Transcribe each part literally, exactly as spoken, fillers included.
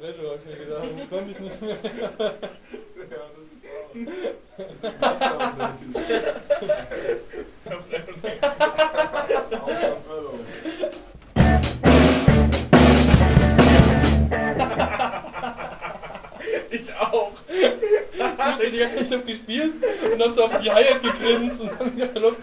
Freddo, hab ich mir gedacht, dann konnte ich nicht mehr. Ich auch. Das musste die ganze Zeit, ich hab gespielt und hab so auf die Hi-Hat gegrinst und dann in der Luft.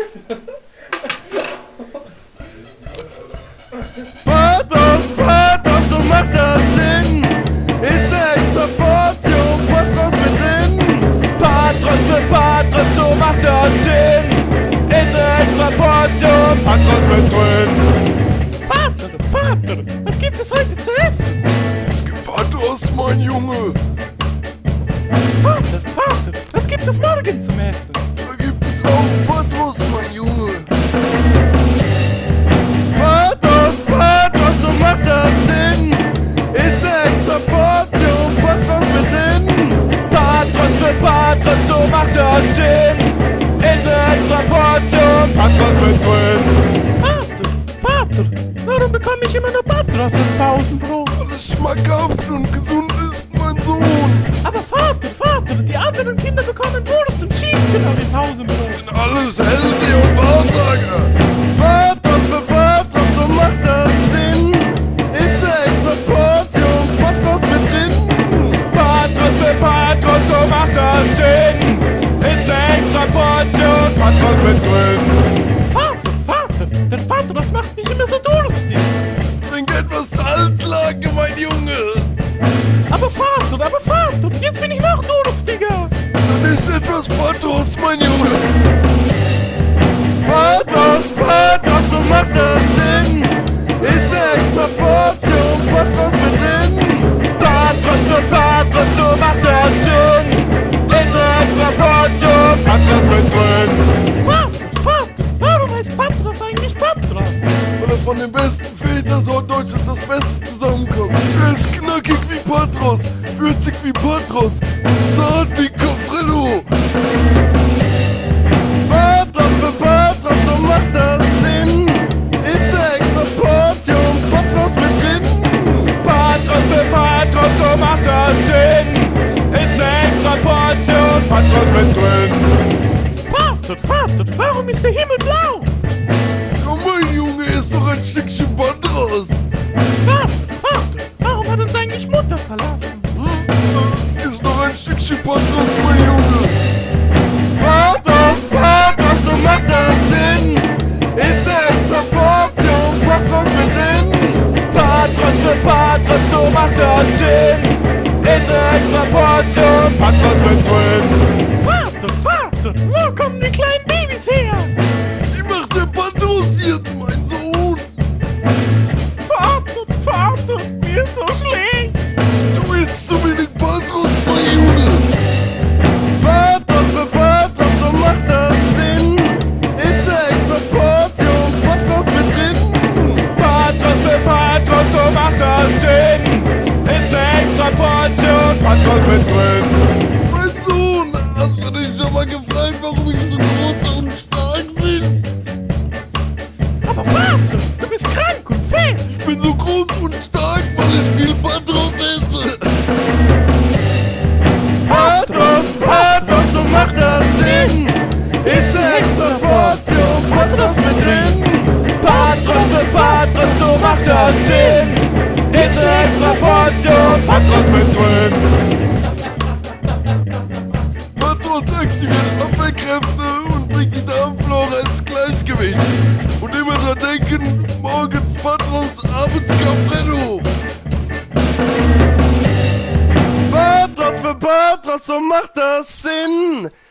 Pathos, Pathos, so macht das Sinn. Ist ne extra Portion Pathos mit drin. Pathos für Pathos, so macht das Sinn. Ist ne extra Portion Pathos mit drin. Vater, Vater, was gibt es heute zu essen? Es gibt Pathos, mein Junge. Vater, Vater, was gibt es morgen zum Essen? Da gibt es auch Pathos, mein Junge. Pathos, Pathos, so macht das Sinn. Ist ne extra Portion Pathos mit drin. Pathos für Pathos, so macht das Sinn. Ist ne extra Portion Pathos mit drin. Vater, Vater, warum bekomme ich immer nur Patros als Pausenbrot? Weil es schmackhaft und gesund ist, mein Sohn. Aber Vater, Vater, die anderen Kinder bekommen Wurst und Schinken auf dem Pausenbrot. Sind alles Hellseher und Wahrsager. Pathos für Pathos, so macht das Sinn. Ist ne extra Portion Pathos mit drin. Pathos für Pathos, so macht das Sinn. Ist ne extra Portion Pathos mit drin. Vater, Vater, der Patros macht mich immer so durstig. Trink etwas Salzlake, mein Junge. Aber Vater, aber Vater, jetzt bin ich noch durstiger. Dann ist etwas Pathos, mein Junge. Pathos, Pathos, so macht das Sinn. Ist ne extra Portion Pathos mit drin. Pathos für Pathos, so macht das Sinn. Ist ne extra Portion Pathos mit drin. Vater, Vater, warum heißt Patros eigentlich Patros? Weil er von den besten Vätersorten Deutschlands das Beste zusammenkommt. Er ist knackig wie Patros, würzig wie Patros und zart wie Caffrello. Pathos für Pathos, so macht das Sinn. Ist ne extra Portion Patros mit drin. Pathos für Pathos, so macht das Sinn. Ist ne extra Portion Patros mit drin. Vater, Vater, warum ist der Himmel blau? Ja, mein Junge, ist doch ein Stückchen Patros. Vater, Vater, warum hat uns eigentlich Mutter verlassen? Ist doch ein Stückchen Patros, mein Junge. Pathos, Pathos, so macht das Sinn. Ist ne extra Portion Patros mit drin. Pathos für Pathos, so macht das Sinn. Ist ne extra Portion Patros mit drin. Vater, Vater, wo kommen die kleinen Babys her? Die macht der Patros jetzt, mein Sohn. Vater, Vater, mir ist so schlecht. Du isst zu wenig Patros, mein Junge. Pathos für Pathos, so macht das Sinn. Ist ne extra Portion Patros mit drin. Pathos für Pathos, so macht das Sinn. Ist ne extra Portion Patros mit drin. Mein Sohn, hast du dich schon mal gefragt, warum ich so groß und stark bin? Aber Vater, du bist krank und fett. Ich bin so groß und stark, weil ich viel Patros esse. Pathos, Pathos, so macht das Sinn. Ist ne extra Portion Patros mit drin. Pathos für Pathos, so macht das Sinn. Ist ne extra Portion Patros mit drin. Patros aktiviert Abwehrkräfte und bringt die Darmflora ins Gleichgewicht. Und immer dran denken, morgens Patros, abends Caffrello. Pathos für Pathos, so macht das Sinn.